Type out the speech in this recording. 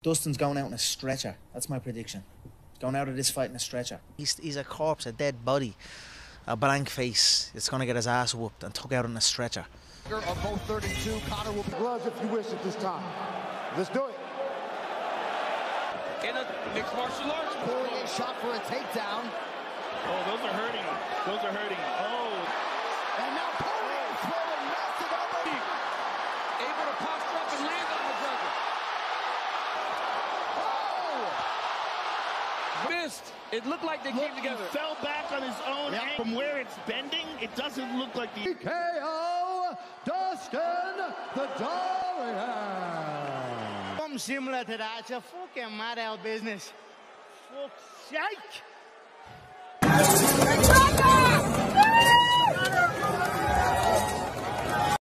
Dustin's going out in a stretcher. That's my prediction. Going out of this fight in a stretcher. He's a corpse, a dead body, a blank face. It's going to get his ass whooped and took out in a stretcher. Of both 32, Connor will gloves if you wish at this time. Let's do it. In a mixed martial arts. Poirier shot for a takedown. Oh, those are hurting. Those are hurting. Oh. And now Poirier throwing massive elbow. Able to posture up and land on McGregor. Oh! Missed. It looked like they came together. He fell back on his own. Yep. From where it's bending, it doesn't look like the... KO Dustin the Dorian. Something similar to that. It's a fucking mad out business. Fuck's sake.